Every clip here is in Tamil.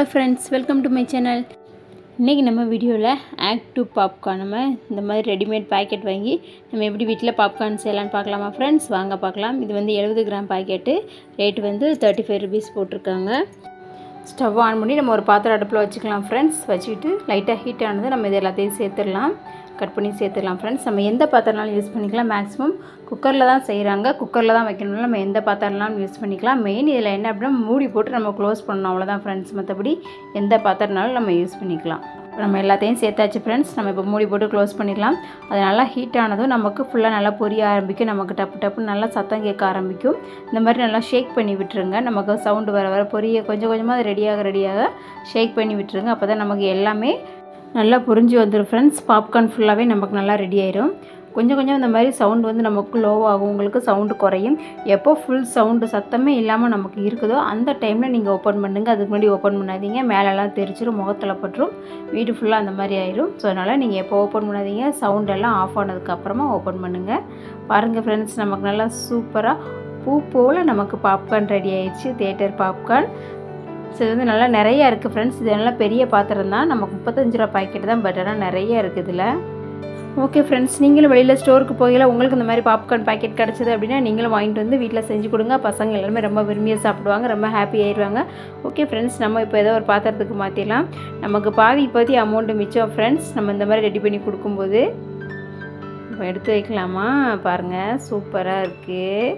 Hello friends, welcome to my channel. இன்றைக்கி நம்ம வீடியோவில் ஆக்டிவ் பாப்கார்ன் நம்ம இந்த மாதிரி ரெடிமேட் பேக்கெட் வாங்கி நம்ம எப்படி வீட்டில் பாப்கார்ன் செய்யலான்னு பார்க்கலாமா ஃப்ரெண்ட்ஸ்? வாங்க பார்க்கலாம். இது வந்து 70 கிராம் பாக்கெட்டு, ரேட்டு வந்து 35 ருபீஸ் போட்டிருக்காங்க. ஸ்டவ் ஆன் பண்ணி நம்ம ஒரு பாத்திரம் அடுப்பில் வச்சுக்கலாம் ஃப்ரெண்ட்ஸ். வச்சுக்கிட்டு லைட்டாக ஹீட் ஆனது நம்ம இது எல்லாத்தையும் சேர்த்துடலாம். கட் பண்ணி சேர்த்துடலாம் ஃப்ரெண்ட்ஸ். நம்ம எந்த பாத்திரம்னாலும் யூஸ் பண்ணிக்கலாம். மேக்ஸிமம் குக்கரில் தான் செய்கிறாங்க, குக்கரில் தான் வைக்கணும்னா நம்ம எந்த பாத்திரம்னாலும் யூஸ் பண்ணிக்கலாம். மெயின் இதில் என்ன அப்படின்னா மூடி போட்டு நம்ம க்ளோஸ் பண்ணணும், அவ்வளோதான் ஃப்ரெண்ட்ஸ். மற்றபடி எந்த பாத்திரம்னாலும் நம்ம யூஸ் பண்ணிக்கலாம். நம்ம எல்லாத்தையும் சேர்த்தாச்சு ஃப்ரெண்ட்ஸ். நம்ம இப்போ மூடி போட்டு க்ளோஸ் பண்ணிடலாம். அது நல்லா ஹீட் ஆனதும் நமக்கு ஃபுல்லாக நல்லா பொரிய ஆரம்பிக்கும். நமக்கு டப்பு டப்புன்னு நல்லா சத்தம் கேட்க ஆரம்பிக்கும். இந்த மாதிரி நல்லா ஷேக் பண்ணி விட்டுருங்க. நமக்கு சவுண்டு வர வர பொரிய கொஞ்சம் கொஞ்சமாக ரெடியாக ஷேக் பண்ணி விட்டுருங்க. அப்போ தான் நமக்கு எல்லாமே நல்லா புரிஞ்சு வந்துடும் ஃப்ரெண்ட்ஸ். பாப்கார்ன் ஃபுல்லாகவே நமக்கு நல்லா ரெடி ஆயிடும். கொஞ்சம் கொஞ்சம் இந்த மாதிரி சவுண்டு வந்து நமக்கு லோவாகும், உங்களுக்கு சவுண்டு குறையும். எப்போ ஃபுல் சவுண்டு சத்தமே இல்லாமல் நமக்கு இருக்குதோ அந்த டைமில் நீங்கள் ஓப்பன் பண்ணுங்கள். அதுக்கு முன்னாடி ஓப்பன் பண்ணாதீங்க, மேலெல்லாம் தெரிச்சிடும், முகத்தில் பட்டுரும், வீடு ஃபுல்லாக அந்த மாதிரி ஆயிடும். ஸோ அதனால் நீங்கள் எப்போ ஓப்பன் பண்ணாதீங்க, சவுண்டெல்லாம் ஆஃப் ஆனதுக்கப்புறமா ஓப்பன் பண்ணுங்கள். பாருங்கள் ஃப்ரெண்ட்ஸ், நமக்கு நல்லா சூப்பராக பூ போல் நமக்கு பாப்கார்ன் ரெடி ஆயிடுச்சு, தியேட்டர் பாப்கார்ன். ஸோ இது வந்து நல்லா நிறையா இருக்குது ஃப்ரெண்ட்ஸ். இது நல்லா பெரிய பாத்திரம் தான், நமக்கு 35 ரூபா பாக்கெட் தான், பட் ஆனால் நிறைய இருக்குது இதில். ஓகே ஃப்ரெண்ட்ஸ், நீங்களும் வெளியில் ஸ்டோருக்கு போகல, உங்களுக்கு இந்த மாதிரி பாப்கார்ன் பாக்கெட் கிடச்சிது அப்படின்னா நீங்களும் வாங்கிட்டு வந்து வீட்டில் செஞ்சு கொடுங்க. பசங்க எல்லாருமே ரொம்ப விரும்பியாக சாப்பிடுவாங்க, ரொம்ப ஹாப்பி ஆயிடுவாங்க. ஓகே ஃப்ரெண்ட்ஸ், நம்ம இப்போ ஏதோ ஒரு பாத்திரத்துக்கு மாற்றிடலாம். நமக்கு பாதி அமௌண்ட்டு மிச்சம் ஃப்ரெண்ட்ஸ். நம்ம இந்த மாதிரி ரெடி பண்ணி கொடுக்கும்போது இப்போ எடுத்து வைக்கலாமா? பாருங்கள், சூப்பராக இருக்குது.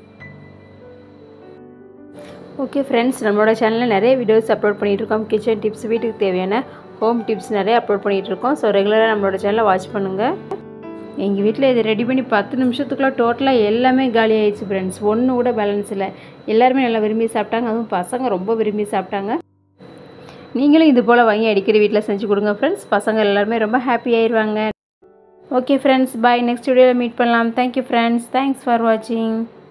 ஓகே ஃப்ரெண்ட்ஸ், நம்மளோட சேனலில் நிறைய வீடியோஸ் அப்லோட் பண்ணிகிட்ருக்கோம். கிச்சன் டிப்ஸ், வீட்டுக்கு தேவையான ஹோம் டிப்ஸ் நிறைய அப்லோட் பண்ணிகிட்ருக்கோம். ஸோ ரெகுலராக நம்மளோட சேனலை வாட்ச் பண்ணுங்கள். எங்கள் வீட்டில் இதை ரெடி பண்ணி 10 நிமிஷத்துக்குள்ளே டோட்டலாக எல்லாமே காலி ஆகிடுச்சு ஃப்ரெண்ட்ஸ். ஒன்று கூட பேலன்ஸ் இல்லை. எல்லாருமே நல்லா விரும்பி சாப்பிட்டாங்க, அதுவும் பசங்க ரொம்ப விரும்பி சாப்பிட்டாங்க. நீங்களும் இது போல் வாங்கி அடிக்கடி வீட்டில் செஞ்சு கொடுங்க ஃப்ரெண்ட்ஸ். பசங்க எல்லாருமே ரொம்ப ஹாப்பி ஆயிடுவாங்க. Okay friends, bye. நெக்ஸ்ட் வீடியோவில் மீட் பண்ணலாம். தேங்க்யூ ஃப்ரெண்ட்ஸ், தேங்க்ஸ் ஃபார் வாட்சிங்.